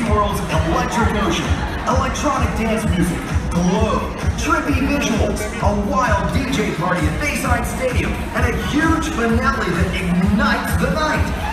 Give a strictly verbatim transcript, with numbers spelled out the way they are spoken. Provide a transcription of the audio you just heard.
SeaWorld's electric ocean, electronic dance music, glow, trippy visuals, a wild D J party at Bayside Stadium, and a huge finale that ignites the night.